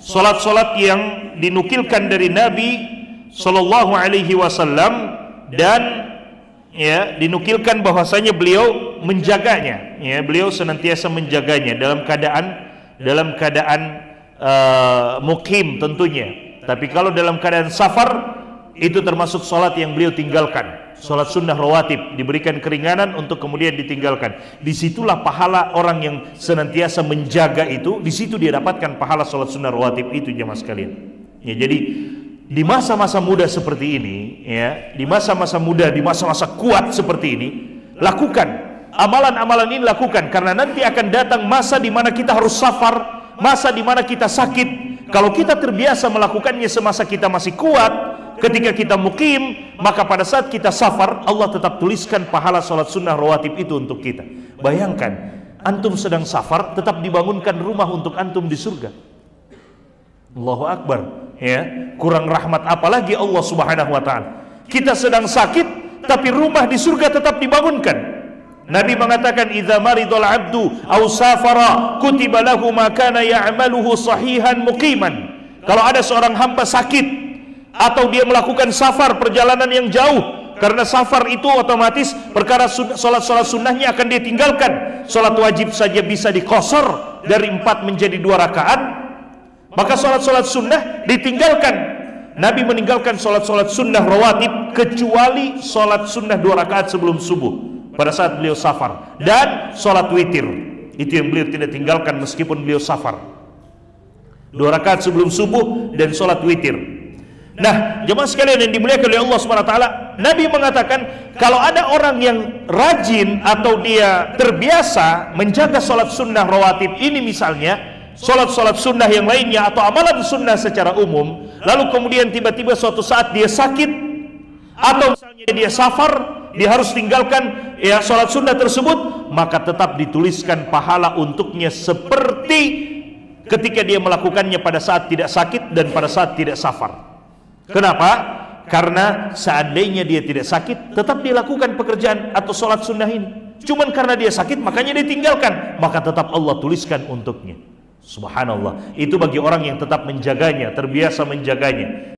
Salat-salat yang dinukilkan dari Nabi Sallallahu Alaihi Wasallam dan ya dinukilkan bahwasanya beliau menjaganya, ya beliau senantiasa menjaganya dalam keadaan mukim tentunya. Tapi kalau dalam keadaan safar, itu termasuk salat yang beliau tinggalkan. Salat sunnah rawatib diberikan keringanan untuk kemudian ditinggalkan. Disitulah pahala orang yang senantiasa menjaga itu. Di situ dia dapatkan pahala salat sunnah rawatib itu, jemaah sekalian. Ya, jadi di masa-masa muda seperti ini, ya, di masa-masa muda, di masa-masa kuat seperti ini, lakukan amalan-amalan ini, lakukan, karena nanti akan datang masa di mana kita harus safar, masa di mana kita sakit. Kalau kita terbiasa melakukannya semasa kita masih kuat, ketika kita mukim, maka pada saat kita safar, Allah tetap tuliskan pahala salat sunnah rawatib itu untuk kita. Bayangkan, antum sedang safar, tetap dibangunkan rumah untuk antum di surga. Allahu Akbar, ya, kurang rahmat apalagi Allah Subhanahu wa Ta'ala. Kita sedang sakit, tapi rumah di surga tetap dibangunkan. Nabi mengatakan, idza maridul abdu aw safara kutiba lahu ma kana ya'maluhu sahihan muqiman. Kalau ada seorang hamba sakit atau dia melakukan safar, perjalanan yang jauh, karena safar itu otomatis perkara salat-salat sunnahnya akan dia tinggalkan. Salat wajib saja bisa dikosor dari 4 menjadi 2 rakaat, maka salat-salat sunnah ditinggalkan. Nabi meninggalkan salat-salat sunnah rawatib kecuali salat sunnah 2 rakaat sebelum subuh pada saat beliau safar, dan salat witir itu yang beliau tidak tinggalkan meskipun beliau safar. 2 rakaat sebelum subuh dan salat witir. Nah, jemaah sekalian yang dimuliakan oleh Allah SWT, Nabi mengatakan kalau ada orang yang rajin atau dia terbiasa menjaga salat sunnah rawatib ini, misalnya salat-salat sunnah yang lainnya atau amalan sunnah secara umum, lalu kemudian tiba-tiba suatu saat dia sakit atau misalnya dia safar, dia harus tinggalkan ya salat sunnah tersebut, maka tetap dituliskan pahala untuknya seperti ketika dia melakukannya pada saat tidak sakit dan pada saat tidak safar. Kenapa? Karena seandainya dia tidak sakit, tetap dia lakukan pekerjaan atau salat sunnah ini. Cuman karena dia sakit, makanya dia tinggalkan, maka tetap Allah tuliskan untuknya. Subhanallah. Itu bagi orang yang tetap menjaganya, terbiasa menjaganya.